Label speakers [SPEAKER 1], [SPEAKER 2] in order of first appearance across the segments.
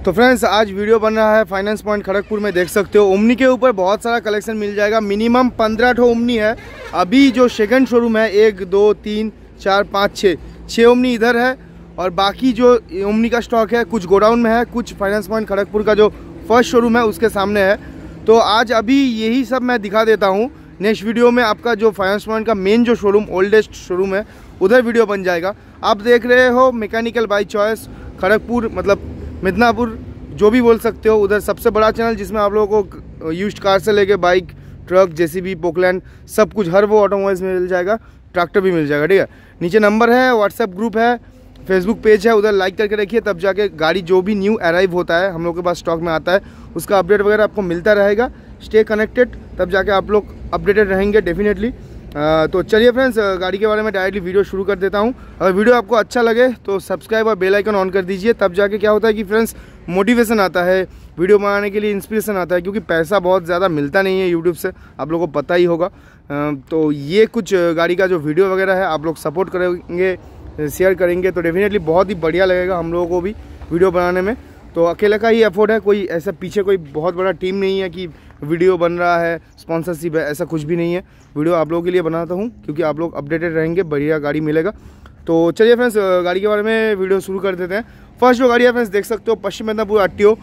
[SPEAKER 1] तो फ्रेंड्स आज वीडियो बन रहा है फाइनेंस पॉइंट खड़गपुर में। देख सकते हो ओमनी के ऊपर बहुत सारा कलेक्शन मिल जाएगा। मिनिमम 15 ठो ओमनी है। अभी जो सेकंड शोरूम है 1 2 3 4 5 6 ओमनी इधर है और बाकी जो ओमनी का स्टॉक है कुछ गोडाउन में है, कुछ फाइनेंस पॉइंट खड़गपुर का जो फर्स्ट शोरूम है उसके सामने है। तो आज अभी यही सब मैं दिखा देता हूँ। नेक्स्ट वीडियो में आपका जो फाइनेंस पॉइंट का मेन जो शोरूम ओल्डेस्ट शोरूम है उधर वीडियो बन जाएगा। आप देख रहे हो मैकेनिकल बाई चॉइस खड़गपुर, मतलब मिदनापुर जो भी बोल सकते हो, उधर सबसे बड़ा चैनल जिसमें आप लोगों को यूज्ड कार से लेके बाइक, ट्रक, जेसीबी, पोकलैंड सब कुछ हर वो ऑटोमोबाइल्स में मिल जाएगा, ट्रैक्टर भी मिल जाएगा। ठीक है, नीचे नंबर है, व्हाट्सएप ग्रुप है, फेसबुक पेज है, उधर लाइक करके रखिए, तब जाके गाड़ी जो भी न्यू अराइव होता है हम लोग के पास स्टॉक में आता है उसका अपडेट वगैरह आपको मिलता रहेगा। स्टे कनेक्टेड, तब जाके आप लोग अपडेटेड रहेंगे डेफिनेटली। तो चलिए फ्रेंड्स गाड़ी के बारे में डायरेक्टली वीडियो शुरू कर देता हूँ। अगर वीडियो आपको अच्छा लगे तो सब्सक्राइब और बेल आइकन ऑन कर दीजिए, तब जाके क्या होता है कि फ्रेंड्स मोटिवेशन आता है वीडियो बनाने के लिए, इंस्पिरेशन आता है, क्योंकि पैसा बहुत ज़्यादा मिलता नहीं है यूट्यूब से, आप लोगों को पता ही होगा। तो ये कुछ गाड़ी का जो वीडियो वगैरह है आप लोग सपोर्ट करेंगे, शेयर करेंगे तो डेफिनेटली बहुत ही बढ़िया लगेगा हम लोगों को भी वीडियो बनाने में। तो अकेले का ही एफर्ट है, कोई ऐसा पीछे कोई बहुत बड़ा टीम नहीं है कि वीडियो बन रहा है, स्पॉन्सरशिप है, ऐसा कुछ भी नहीं है। वीडियो आप लोगों के लिए बनाता हूँ क्योंकि आप लोग अपडेटेड रहेंगे, बढ़िया गाड़ी मिलेगा। तो चलिए फ्रेंड्स गाड़ी के बारे में वीडियो शुरू कर देते हैं। फर्स्ट जो गाड़ी है फ्रेंड्स देख सकते हो पश्चिम मिदनापुर आरटीओ।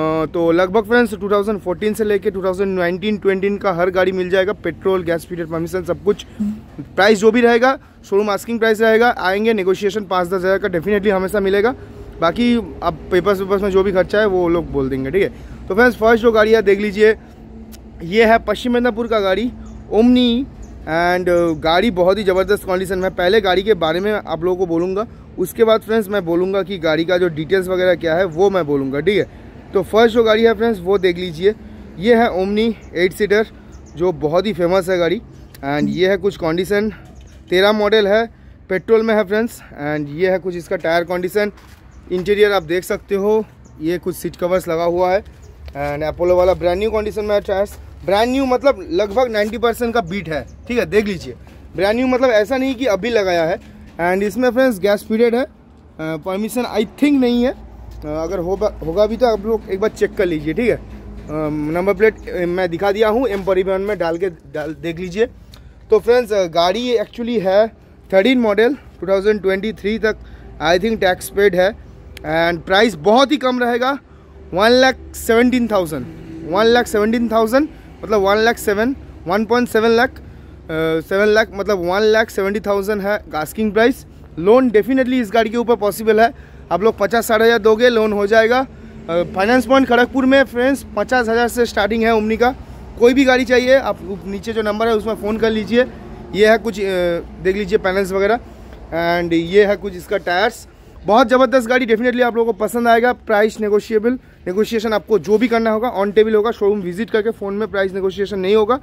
[SPEAKER 1] तो लगभग फ्रेंड्स 2014 से लेके 2019-20 का हर गाड़ी मिल जाएगा, पेट्रोल, गैस पीरियड, परमिशन सब कुछ। प्राइस जो भी रहेगा शोरूम आस्किंग प्राइस रहेगा, आएंगे नेगोशिएशन 5-10 हज़ार का डेफिनेटली हमेशा मिलेगा। बाकी अब पेपर्स में जो भी खर्चा है वो लोग बोल देंगे। ठीक है, तो फ्रेंड्स फर्स्ट जो गाड़ी है देख लीजिए, ये है पश्चिम मिदनापुर का गाड़ी ओमनी एंड गाड़ी बहुत ही ज़बरदस्त कंडीशन में। पहले गाड़ी के बारे में आप लोगों को बोलूँगा, उसके बाद फ्रेंड्स मैं बोलूँगा कि गाड़ी का जो डिटेल्स वगैरह क्या है वो मैं बोलूँगा। ठीक है, तो फर्स्ट जो गाड़ी है फ्रेंड्स वो देख लीजिए, ये है ओमनी 8 सीटर जो बहुत ही फेमस है गाड़ी। एंड ये है कुछ कंडीशन, 13 मॉडल है, पेट्रोल में है फ्रेंड्स। एंड ये है कुछ इसका टायर कंडीशन। इंटीरियर आप देख सकते हो, ये कुछ सीट कवर्स लगा हुआ है एंड अपोलो वाला ब्रांड न्यू कंडीशन में है टायर्स। ब्रांड न्यू मतलब लगभग 90% का बीट है। ठीक है, देख लीजिए, ब्रांड न्यू मतलब ऐसा नहीं कि अभी लगाया है। एंड इसमें फ्रेंड्स गैस पीरियड है, परमिशन आई थिंक नहीं है, अगर होगा भी तो आप लोग एक बार चेक कर लीजिए। ठीक है, नंबर प्लेट मैं दिखा दिया हूँ, एम परिवहन में डाल के देख लीजिए। तो फ्रेंड्स गाड़ी एक्चुअली है 13 मॉडल 2023 तक आई थिंक टैक्स पेड है। एंड प्राइस बहुत ही कम रहेगा, 1,17,000 मतलब 1.7 लाख 7 लाख मतलब 1,70,000 है आस्किंग प्राइस। लोन डेफिनेटली इस गाड़ी के ऊपर पॉसिबल है, आप लोग 50-60 हज़ार दोगे लोन हो जाएगा। फाइनेंस पॉइंट खड़गपुर में फ्रेंड्स 50,000 से स्टार्टिंग है ओमनी का। कोई भी गाड़ी चाहिए आप नीचे जो नंबर है उसमें फ़ोन कर लीजिए। ये है कुछ देख लीजिए पैनल्स वगैरह एंड ये है कुछ इसका टायर्स। बहुत ज़बरदस्त गाड़ी, डेफिनेटली आप लोगों को पसंद आएगा। प्राइस नेगोशिएशन आपको जो भी करना होगा ऑन टेबल होगा, शोरूम विजिट करके फ़ोन में प्राइस नेगोशिएशन नहीं होगा।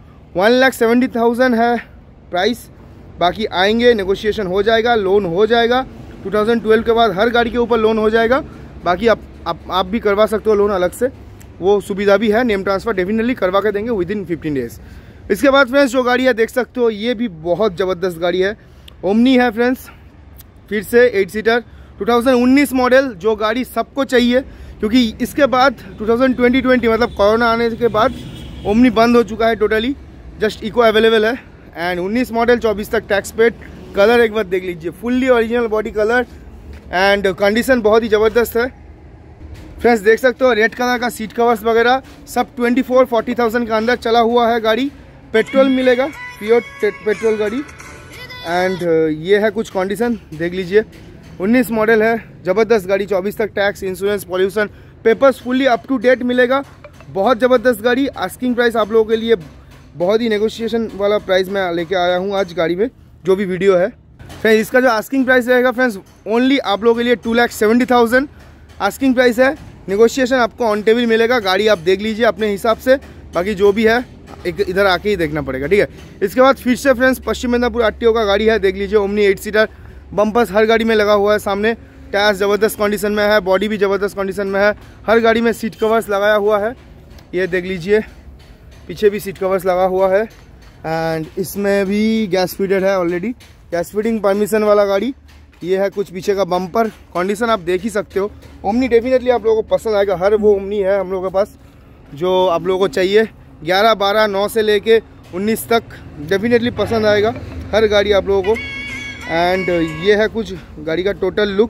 [SPEAKER 1] 1,70,000 है प्राइस, बाकी आएंगे नेगोशिएशन हो जाएगा, लोन हो जाएगा। 2012 के बाद हर गाड़ी के ऊपर लोन हो जाएगा, बाकी आप भी करवा सकते हो लोन अलग से, वो सुविधा भी है। नेम ट्रांसफ़र डेफिनेटली करवा के देंगे विदिन 15 डेज़। इसके बाद फ्रेंड्स जो गाड़ी है देख सकते हो, ये भी बहुत ज़बरदस्त गाड़ी है, ओमनी है फ्रेंड्स, फिर से 8 सीटर 2019 मॉडल। जो गाड़ी सबको चाहिए क्योंकि इसके बाद 2020 मतलब कोरोना आने के बाद ओमनी बंद हो चुका है टोटली, जस्ट इको अवेलेबल है। एंड 19 मॉडल 24 तक टैक्स पेड। कलर एक बार देख लीजिए, fully original body colour and condition बहुत ही ज़बरदस्त है फ्रेंड्स। देख सकते हो रेड कलर का सीट कवर्स वगैरह सब 24-40,000 के अंदर चला हुआ है गाड़ी। पेट्रोल मिलेगा, प्योर पेट्रोल गाड़ी। एंड ये है कुछ कंडीशन देख लीजिए, 19 मॉडल है, ज़बरदस्त गाड़ी, 24 तक tax, insurance, pollution, papers fully up to date मिलेगा। बहुत ज़बरदस्त गाड़ी। आस्किंग प्राइस आप लोगों के लिए बहुत ही नेगोशिएशन वाला प्राइस मैं लेके आया हूँ आज गाड़ी में जो भी वीडियो है फ्रेंड्स। इसका जो आस्किंग प्राइस रहेगा फ्रेंड्स ओनली आप लोगों के लिए 2,70,000 आस्किंग प्राइस है। नेगोशिएशन आपको ऑन टेबल मिलेगा, गाड़ी आप देख लीजिए अपने हिसाब से, बाकी जो भी है एक इधर आके ही देखना पड़ेगा। ठीक है, इसके बाद फिर से फ्रेंड्स पश्चिम मिदनापुर आरटीओ का गाड़ी है, देख लीजिए ओमनी 8 सीटर। बम्पर्स हर गाड़ी में लगा हुआ है सामने, टायर्स ज़बरदस्त कंडीशन में है, बॉडी भी ज़बरदस्त कंडीशन में है। हर गाड़ी में सीट कवर्स लगाया हुआ है, ये देख लीजिए, पीछे भी सीट कवर्स लगा हुआ है। एंड इसमें भी गैस फीडर है ऑलरेडी, गैस फीडिंग परमिशन वाला गाड़ी। ये है कुछ पीछे का बम्पर, कंडीशन आप देख ही सकते हो। ओमनी डेफिनेटली आप लोगों को पसंद आएगा। हर वो ओमनी है हम लोगों के पास जो आप लोगों को चाहिए। 11, 12, 9 से लेके 19 तक डेफिनेटली पसंद आएगा हर गाड़ी आप लोगों को। एंड ये है कुछ गाड़ी का टोटल लुक।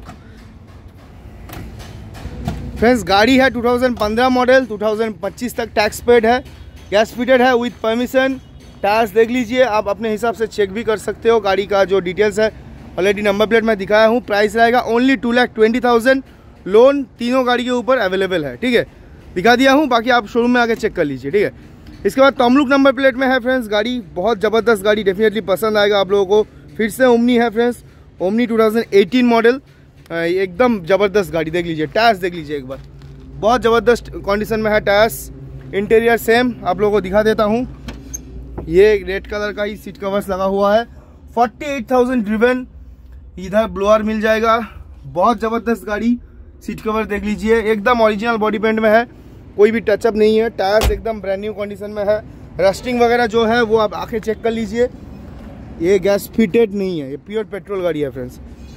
[SPEAKER 1] फ्रेंड्स गाड़ी है 2015 मॉडल, 2025 तक टैक्स पेड है, गैस फिटेड है विथ परमिशन। टायर्स देख लीजिए, आप अपने हिसाब से चेक भी कर सकते हो। गाड़ी का जो डिटेल्स है ऑलरेडी नंबर प्लेट में दिखाया हूँ। प्राइस रहेगा ओनली 2,20,000। लोन तीनों गाड़ी के ऊपर अवेलेबल है, ठीक है, दिखा दिया हूँ। बाकी आप शोरूम में आके चेक कर लीजिए, ठीक है। इसके बाद तमलुक नंबर प्लेट में है फ्रेंड्स गाड़ी, बहुत ज़बरदस्त गाड़ी, डेफिनेटली पसंद आएगा आप लोगों को। फिर से ओमनी है फ्रेंड्स, ओमनी 2018 मॉडल, एकदम ज़बरदस्त गाड़ी। देख लीजिए, टायर्स देख लीजिए एक बार, बहुत ज़बरदस्त कंडीशन में है टायर्स। इंटीरियर सेम आप लोगों को दिखा देता हूँ। ये रेड कलर का ही सीट कवर्स लगा हुआ है। 48,000 ड्रिवन। इधर ब्लोअर मिल जाएगा, बहुत ज़बरदस्त गाड़ी। सीट कवर देख लीजिए, एकदम ओरिजिनल बॉडी पेंट में है, कोई भी टचअप नहीं है। टायर्स एकदम ब्रांड न्यू कंडीशन में है। रस्टिंग वगैरह जो है वो आप आके चेक कर लीजिए। ये गैस फिटेड नहीं है, ये प्योर पेट्रोल गाड़ी है फ्रेंड्स।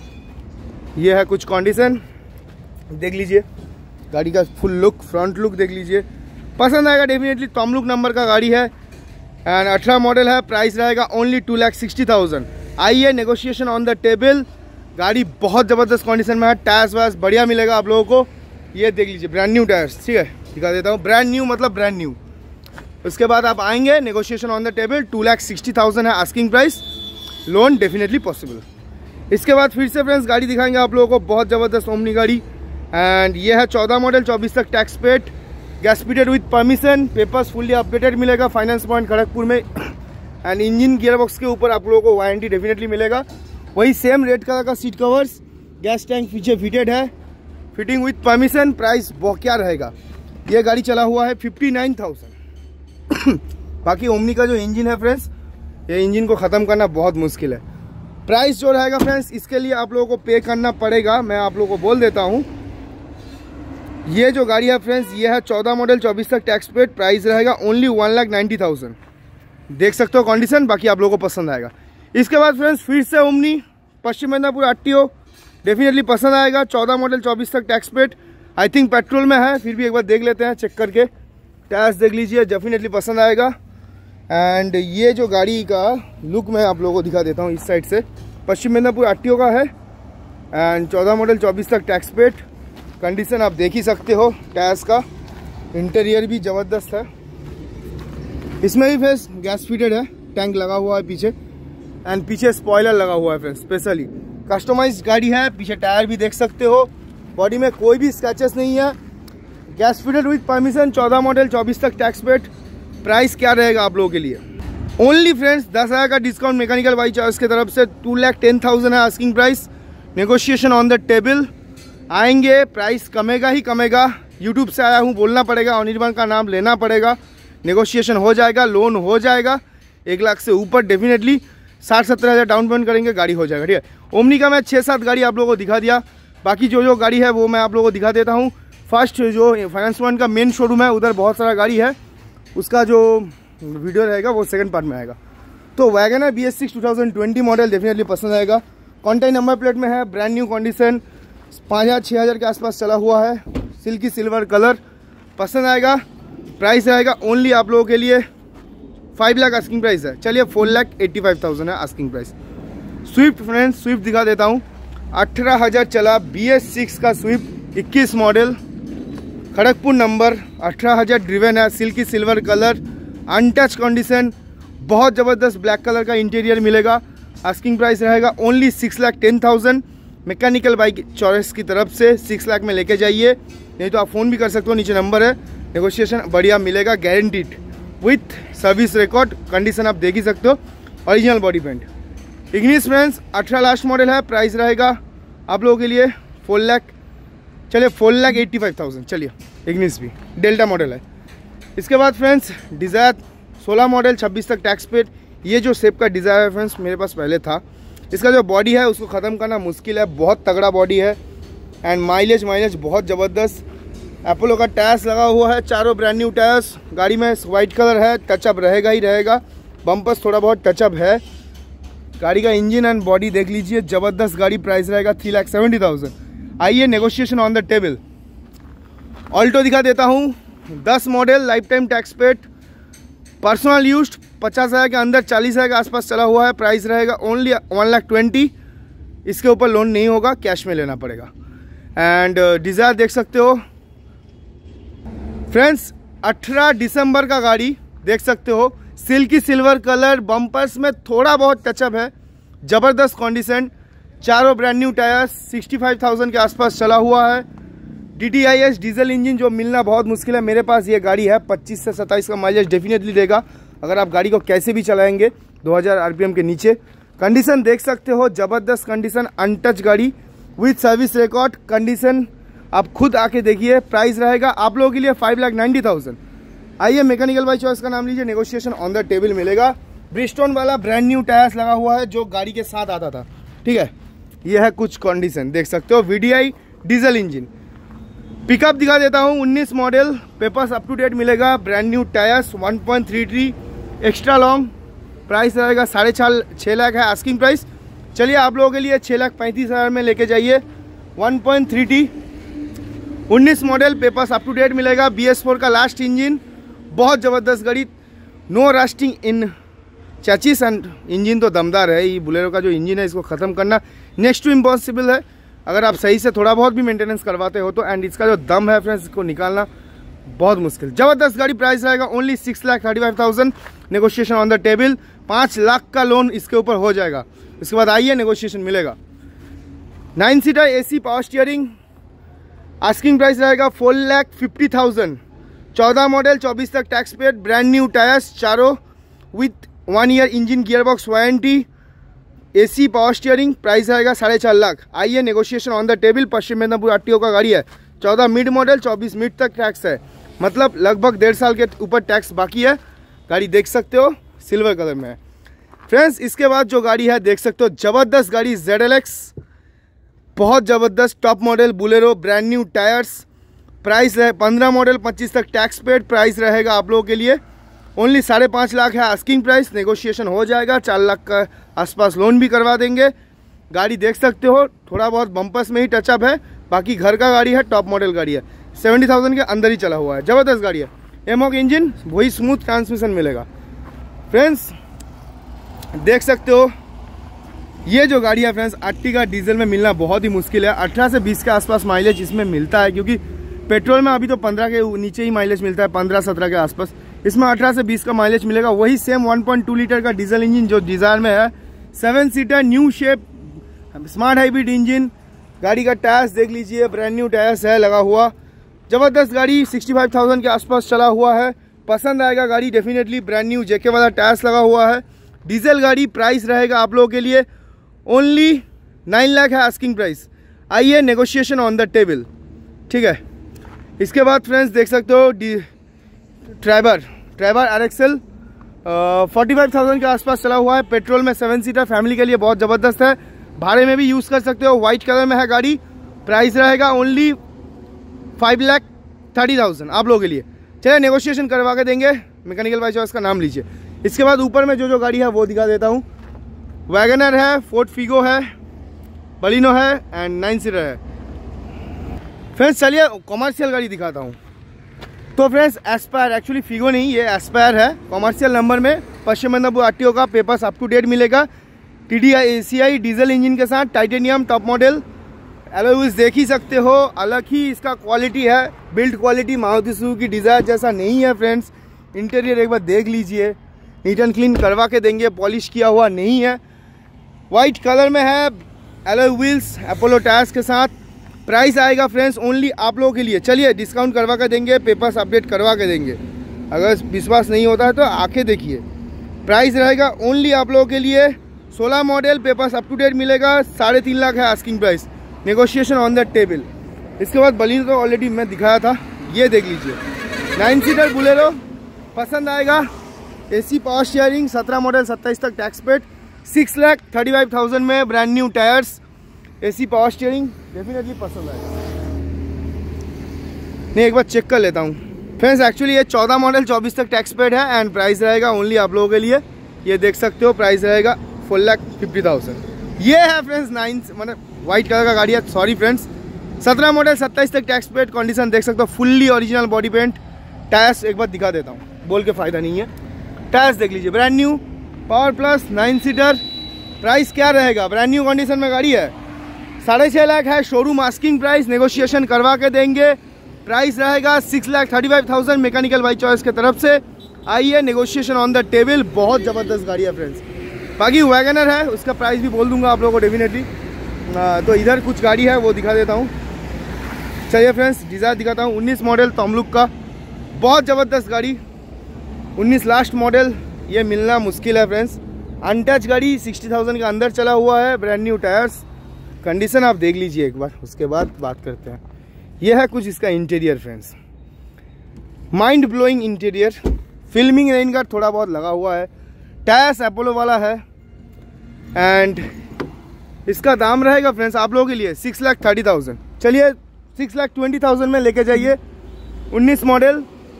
[SPEAKER 1] ये है कुछ कंडीशन, देख लीजिए गाड़ी का फुल लुक, फ्रंट लुक देख लीजिए, पसंद आएगा डेफिनेटली। तमलुक नंबर का गाड़ी है एंड 18 मॉडल है। प्राइस रहेगा ओनली 2,60,000। आइए, नेगोशिएशन ऑन द टेबल। गाड़ी बहुत ज़बरदस्त कंडीशन में है, टायर्स वायर्स बढ़िया मिलेगा आप लोगों को। ये देख लीजिए ब्रांड न्यू टायर्स, ठीक है, दिखा देता हूँ। ब्रांड न्यू मतलब ब्रांड न्यू। उसके बाद आप आएंगे, नेगोशिएशन ऑन द टेबल। 2,60,000 है asking price, loan definitely possible. इसके बाद फिर से फ्रेंड्स गाड़ी दिखाएंगे आप लोगों को, बहुत ज़बरदस्त ओमनी गाड़ी। एंड ये है 14 मॉडल, 24 तक tax paid, gas fitted with permission, papers fully updated मिलेगा फाइनेंस पॉइंट खड़गपुर में। एंड इंजन गियर बॉक्स के ऊपर आप लोगों को वारंटी डेफिनेटली मिलेगा। वही सेम रेड कलर का सीट कवर्स, गैस टैंक पीछे फिटेड है, फिटिंग विथ परमिशन। प्राइस क्या रहेगा, ये गाड़ी चला हुआ है 59,000। बाकी ओमनी का जो इंजन है फ्रेंड्स, ये इंजन को ख़त्म करना बहुत मुश्किल है। प्राइस जो रहेगा फ्रेंड्स, इसके लिए आप लोगों को पे करना पड़ेगा, मैं आप लोगों को बोल देता हूँ। ये जो गाड़ी है फ्रेंड्स, ये है 14 मॉडल, 24 तक टैक्स पेड। प्राइस रहेगा ओनली 1,90,000। देख सकते हो कंडीशन, बाकी आप लोगों को पसंद आएगा। इसके बाद फ्रेंड्स फिर से Omni Paschim Midnapore RTO, definitely पसंद आएगा। 14 मॉडल, 24 तक tax paid, I think petrol में है, फिर भी एक बार देख लेते हैं चेक करके। टायर्स देख लीजिए, डेफिनेटली पसंद आएगा। एंड ये जो गाड़ी का लुक मैं आप लोगों को दिखा देता हूँ इस साइड से। पश्चिम मिदनापुर आरटीओ का है एंड 14 मॉडल, 24 तक टैक्स पेड। कंडीशन आप देख ही सकते हो टायर्स का। इंटीरियर भी ज़बरदस्त है। इसमें भी फ्रेंड्स गैस फिटेड है, टैंक लगा हुआ है पीछे एंड पीछे स्पॉइलर लगा हुआ है फ्रेंड्स, स्पेशली कस्टमाइज्ड गाड़ी है। पीछे टायर भी देख सकते हो, बॉडी में कोई भी स्क्रैचेस नहीं है। Gas fitted with permission, 14 model, 24 तक टैक्स पेड। प्राइस क्या रहेगा आप लोगों के लिए, ओनली फ्रेंड्स 10,000 का डिस्काउंट मैकेनिकल बाई चार्ज की तरफ से। 2,10,000 है asking price, negotiation on the table. आएंगे, प्राइस कमेगा ही कमेगा। यूट्यूब से आया हूँ, बोलना पड़ेगा, अनिर्बाण का नाम लेना पड़ेगा, नेगोशिएशन हो जाएगा, लोन हो जाएगा 1 लाख से ऊपर। डेफिनेटली 60-70 हज़ार डाउन पेमेंट करेंगे, गाड़ी हो जाएगा, ठीक है। ओमनी का मैं 6-7 गाड़ी आप लोगों को दिखा दिया, बाकी जो गाड़ी है वो मैं आप लोगों को दिखा देता हूँ। फर्स्ट जो फाइनेंस पॉइंट का मेन शोरूम है, उधर बहुत सारा गाड़ी है, उसका जो वीडियो रहेगा वो सेकंड पार्ट में आएगा। तो वैगनर BS6 2020 मॉडल डेफिनेटली पसंद आएगा। कॉन्टैक्ट नंबर प्लेट में है, ब्रांड न्यू कंडीशन, 5,000-6,000 के आसपास चला हुआ है, सिल्की सिल्वर कलर, पसंद आएगा। प्राइस रहेगा ओनली आप लोगों के लिए 5 लाख आस्किंग प्राइस है। चलिए 4,85,000 है asking price. Swift friends, Swift दिखा देता हूँ। 18,000 चला, BS6 का Swift 21 model, Kharagpur number, 18,000 driven है, silky silver colour, untouch condition, बहुत ज़बरदस्त ब्लैक कलर का इंटीरियर मिलेगा। आस्किंग प्राइस रहेगा ओनली 6,10,000। मैकेनिकल बाइक चॉइस की तरफ से 6 लाख में लेके जाइए, नहीं तो आप फ़ोन भी कर सकते हो, नीचे नंबर है। नेगोशिएशन बढ़िया मिलेगा, guaranteed with service record. Condition आप देख ही सकते हो, original body paint. Ignis friends 18 last model है, प्राइस रहेगा आप लोगों के लिए 4 लाख, चलिए 4,85,000। चलिए इग्निस भी डेल्टा मॉडल है। इसके बाद फ्रेंड्स डिज़ायर 16 मॉडल, 26 तक टैक्स पेड। ये जो शेप का डिज़ायर है फ्रेंड्स मेरे पास पहले था। इसका जो बॉडी है उसको ख़त्म करना मुश्किल है, बहुत तगड़ा बॉडी है एंड माइलेज बहुत ज़बरदस्त। अपोलो का टायर्स लगा हुआ है, चारों ब्रांड न्यू टायर्स। गाड़ी में वाइट कलर है, टचअप रहेगा ही रहेगा, बम्पर्स थोड़ा बहुत टचअप है। गाड़ी का इंजन एंड बॉडी देख लीजिए, जबरदस्त गाड़ी, प्राइस रहेगा 3,70,000। आइए negotiation on the table. Alto दिखा देता हूँ, 10 model, life time tax paid, personal used, 50,000 के अंदर, 40,000 के आसपास चला हुआ है। प्राइस रहेगा ओनली 1,20,000। इसके ऊपर लोन नहीं होगा, कैश में लेना पड़ेगा। एंड डिज़ायर देख सकते हो फ्रेंड्स, 18 दिसंबर का गाड़ी देख सकते हो, सिल्की सिल्वर कलर, बम्पर्स में थोड़ा बहुत टचअप है, ज़बरदस्त कंडीशन, चारों ब्रांड न्यू टायर्स, 65,000 के आसपास चला हुआ है। DTIS डीजल इंजन जो मिलना बहुत मुश्किल है, मेरे पास ये गाड़ी है, 25 से 27 का माइलेज डेफिनेटली देगा अगर आप गाड़ी को कैसे भी चलाएंगे 2000 RPM के नीचे। कंडीशन देख सकते हो, ज़बरदस्त कंडीशन, अनटच गाड़ी विथ सर्विस रिकॉर्ड, कंडीशन आप खुद आके देखिए। प्राइस रहेगा आप लोगों के लिए 5,90,000। आइए मैकेनिकल बाय चॉइस का नाम लीजिए, नेगोशिएशन ऑन द टेबल मिलेगा। ब्रिजस्टोन वाला ब्रांड न्यू टायर्स लगा हुआ है जो गाड़ी के साथ आता था, ठीक है। यह है कुछ कंडीशन देख सकते हो, VDI डीजल इंजन। पिकअप दिखा देता हूँ, 19 model, papers up to date मिलेगा, brand new tyres, 1.33 extra long, price रहेगा 6.5 लाख है आस्किंग प्राइस। चलिए आप लोगों के लिए 6,35,000 में लेके जाइए। 1.30 19 model, papers up to date मिलेगा, BS4 का लास्ट इंजन, बहुत ज़बरदस्त गाड़ी, no rusting in chassis and engine तो दमदार है। ये बुलेरो का जो इंजन है इसको ख़त्म करना नेक्स्ट टू इम्पॉसिबल है अगर आप सही से थोड़ा बहुत भी मेंटेनेंस करवाते हो तो। एंड इसका जो दम है फ्रेंड्स, इसको निकालना बहुत मुश्किल। ज़बरदस्त गाड़ी, प्राइस रहेगा only 6,35,000। Negotiation on the table, 5 lakh का लोन इसके ऊपर हो जाएगा। इसके बाद आइए नेगोशिएशन मिलेगा। 9 seater AC power steering, asking price रहेगा 4,50,000। 14 मॉडल, 24 तक tax paid, brand new tyres चारों with 1 year engine gearbox warranty, AC power steering, price रहेगा 4.5 लाख। आइए negotiation on the table. Paschim Medinipur RTO का गाड़ी है, 14 मिड मॉडल, 24 मिड तक टैक्स है, मतलब लगभग 1.5 साल के ऊपर टैक्स बाकी है। गाड़ी देख सकते हो, सिल्वर कलर में है फ्रेंड्स। इसके बाद जो गाड़ी है देख सकते हो, ज़बरदस्त गाड़ी, ZLX, बहुत ज़बरदस्त top model Bolero, brand new tyres, price रहे 15 मॉडल, 25 तक टैक्स पेड, प्राइस रहेगा आप लोगों के लिए ओनली 5.5 लाख है आस्किंग प्राइस। नेगोशिएशन हो जाएगा, 4 लाख का आसपास लोन भी करवा देंगे। गाड़ी देख सकते हो, थोड़ा बहुत बम्पर्स में ही टचअप है, बाकी घर का गाड़ी है, टॉप मॉडल गाड़ी है, 70,000 के अंदर ही चला हुआ है, ज़बरदस्त गाड़ी है। एमॉक इंजन, वही स्मूथ ट्रांसमिशन मिलेगा फ्रेंड्स। देख सकते हो ये जो गाड़ी है फ्रेंड्स, अर्टिगा डीजल में मिलना बहुत ही मुश्किल है। 18 से 20 के आसपास माइलेज इसमें मिलता है, क्योंकि पेट्रोल में अभी तो 15 के नीचे ही माइलेज मिलता है, 15-17 के आसपास। इसमें 18 से 20 का माइलेज मिलेगा। वही सेम 1.2 लीटर का डीजल इंजन जो डिज़ायर में है, 7 seater new shape smart hybrid engine. गाड़ी का टायर्स देख लीजिए, ब्रांड न्यू टायर्स है लगा हुआ, ज़बरदस्त गाड़ी, 65,000 के आसपास चला हुआ है। पसंद आएगा गाड़ी डेफिनेटली, ब्रांड न्यू JK वाला टायर्स लगा हुआ है, डीजल गाड़ी। प्राइस रहेगा आप लोगों के लिए ओनली 9 लाख है आस्किंग प्राइस। आइए नेगोशिएशन ऑन द टेबल, ठीक है। इसके बाद फ्रेंड्स देख सकते हो ट्रैबर RXL, 45,000 के आसपास चला हुआ है, पेट्रोल में, 7 सीटर, फैमिली के लिए बहुत ज़बरदस्त है, भाड़े में भी यूज़ कर सकते हो। वाइट कलर में है गाड़ी, प्राइस रहेगा ओनली 5,30,000 आप लोगों के लिए। चलिए नेगोशिएशन करवा के देंगे, मैकेनिकल बाय चॉइस का नाम लीजिए। इसके बाद ऊपर में जो गाड़ी है वो दिखा देता हूँ। वैगनर है, फोर्ड फिगो है, बलिनो है एंड 9 सीटर है फ्रेंड्स। चलिए कॉमर्शियल गाड़ी दिखाता हूँ। तो फ्रेंड्स एस्पायर, एक्चुअली फिगो नहीं, ये एस्पायर है, कॉमर्शियल नंबर में, पश्चिम मेदिनीपुर RTO का, पेपर्स अप टू डेट मिलेगा, TDI ACI डीजल इंजन के साथ, titanium top model, alloy wheels देख ही सकते हो, अलग ही इसका क्वालिटी है, build quality Maruti Suzuki Dzire जैसा नहीं है फ्रेंड्स। इंटीरियर एक बार देख लीजिए, नीट एंड क्लीन करवा के देंगे, पॉलिश किया हुआ नहीं है, वाइट कलर में है, अलॉय व्हील्स, अपोलो टायर्स के साथ। प्राइस आएगा फ्रेंड्स ओनली आप लोगों के लिए, चलिए डिस्काउंट करवा के देंगे, पेपर्स अपडेट करवा के देंगे, अगर विश्वास नहीं होता है तो आके देखिए। प्राइस रहेगा ओनली आप लोगों के लिए 16 model, papers up to date मिलेगा, 3.5 लाख है asking price. Negotiation on the table. इसके बाद बलिनो तो ऑलरेडी मैं दिखाया था, ये देख लीजिए, 9 सीटर बुलेरो, पसंद आएगा, AC पावर शेयरिंग, 17 मॉडल, 27 तक टैक्स पेड, 6,35,000 में, brand new tyres, AC power steering, definitely पसंद आएगा। नहीं, एक बार चेक कर लेता हूँ फ्रेंड्स। एक्चुअली ये 14 मॉडल, 24 तक टैक्स पेड है एंड प्राइस रहेगा ओनली आप लोगों के लिए, ये देख सकते हो, प्राइस रहेगा 4,50,000। ये है फ्रेंड्स 9 मतलब वाइट कलर का गाड़ी है, सॉरी फ्रेंड्स 17 मॉडल 27 तक टैक्स पेड, कंडीशन देख सकते हो fully original body paint. Tyres एक बार दिखा देता हूँ, बोल के फ़ायदा नहीं है, टायर्स देख लीजिए brand new, power plus 9 seater. Price क्या रहेगा, ब्रांड न्यू कंडीशन में गाड़ी है, 6.5 लाख है शोरूम आस्किंग प्राइस, नेगोशिएशन करवा के देंगे। प्राइस रहेगा 6,35,000 मैकेनिकल बाई चॉइस के तरफ से। आइए नेगोशिएशन ऑन द टेबल, बहुत ज़बरदस्त गाड़ी है फ्रेंड्स। बाकी वैगनर है, उसका प्राइस भी बोल दूंगा आप लोगों को डेफिनेटली। तो इधर कुछ गाड़ी है वो दिखा देता हूँ। चलिए फ्रेंड्स डिज़ायर दिखाता हूँ, 19 मॉडल तमलुक का, बहुत ज़बरदस्त गाड़ी, 19 लास्ट मॉडल, ये मिलना मुश्किल है फ्रेंड्स। अनटच गाड़ी, 60,000 के अंदर चला हुआ है, ब्रांड न्यू टायर्स, कंडीशन आप देख लीजिए एक बार, उसके बाद बात करते हैं। ये है कुछ इसका interior friends, mind blowing interior, filming rain guard थोड़ा बहुत लगा हुआ है, टायर्स अपोलो वाला है। एंड इसका दाम रहेगा फ्रेंड्स आप लोगों के लिए 6,30,000। चलिए 6,20,000 में लेके जाइए। 19 मॉडल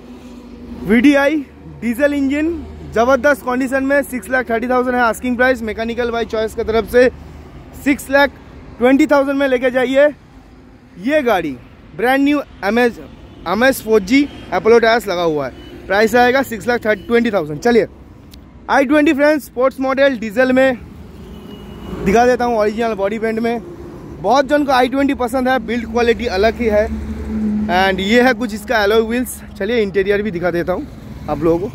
[SPEAKER 1] VDI डीजल इंजन, ज़बरदस्त कंडीशन में, 6,30,000 है asking price, mechanical by choice की तरफ से 6,20,000 में लेके जाइए। ये गाड़ी brand new MS 4G Apollo tyres लगा हुआ है, प्राइस आएगा 6,20,000। चलिए i20 friends sports model diesel में दिखा देता हूँ, ओरिजिनल बॉडी पेंट में। बहुत जन को i20 पसंद है, बिल्ड क्वालिटी अलग ही है। एंड ये है कुछ इसका एलॉय व्हील्स। चलिए इंटीरियर भी दिखा देता हूँ आप लोगों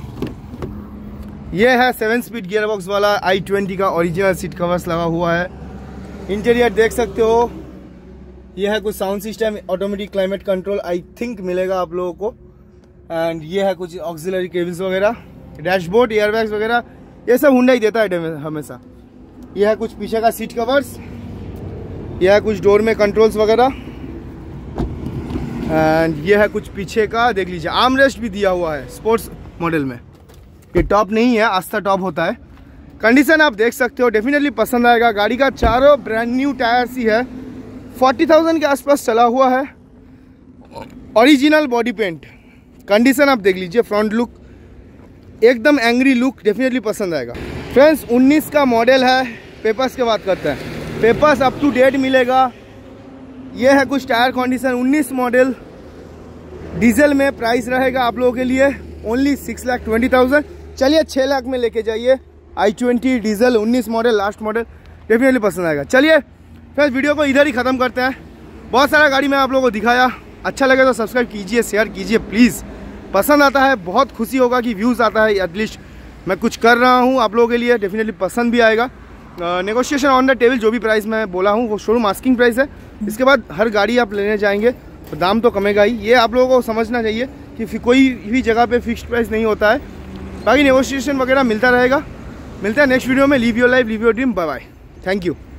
[SPEAKER 1] को। ये है 7 स्पीड गियर बॉक्स वाला i20 का ओरिजिनल सीट कवर्स लगा हुआ है, इंटीरियर देख सकते हो। ये है कुछ sound system, automatic climate control I think मिलेगा आप लोगों को। एंड ये है कुछ ऑक्सिलरी केबल्स वगैरह, डैशबोर्ड, एयरबैग्स वगैरह, ये सब हुंडई देता है हमेशा। यह है कुछ पीछे का सीट कवर्स, यह है कुछ डोर में कंट्रोल्स वगैरह। एंड ये है कुछ पीछे का, देख लीजिए आर्म रेस्ट भी दिया हुआ है स्पोर्ट्स मॉडल में। ये टॉप नहीं है, आस्था टॉप होता है। कंडीशन आप देख सकते हो, डेफिनेटली पसंद आएगा। गाड़ी का चारों ब्रांड न्यू टायर्स ही है, 40,000 के आसपास चला हुआ है, ओरिजिनल बॉडी पेंट। कंडीशन आप देख लीजिए, फ्रंट लुक एकदम एंग्री लुक, डेफिनेटली पसंद आएगा फ्रेंड्स। 19 का मॉडल है। पेपर्स की बात करते हैं, पेपर्स अप टू डेट मिलेगा। ये है कुछ टायर कंडीशन, 19 मॉडल डीजल में, प्राइस रहेगा आप लोगों के लिए ओनली 6,20,000। चलिए 6 लाख में लेके जाइए i20 diesel 19 model last model, definitely पसंद आएगा। चलिए फ्रेंड्स वीडियो को इधर ही ख़त्म करते हैं। बहुत सारा गाड़ी मैं आप लोगों को दिखाया, अच्छा लगे तो सब्सक्राइब कीजिए, शेयर कीजिए प्लीज़। पसंद आता है बहुत खुशी होगा कि व्यूज़ आता है, एटलीस्ट मैं कुछ कर रहा हूँ आप लोगों के लिए, डेफिनेटली पसंद भी आएगा। नेगोशिएशन ऑन द टेबल, जो भी प्राइस मैं बोला हूँ वो शोरूम आस्किंग प्राइस है। इसके बाद हर गाड़ी आप लेने जाएंगे तो दाम तो कमेगा ही, ये आप लोगों को समझना चाहिए कि कोई भी जगह पे फिक्स्ड प्राइस नहीं होता है। बाकी नेगोशिएशन वगैरह मिलता रहेगा। मिलता है नेक्स्ट वीडियो में। Live your life, live your dream, bye bye, thank you.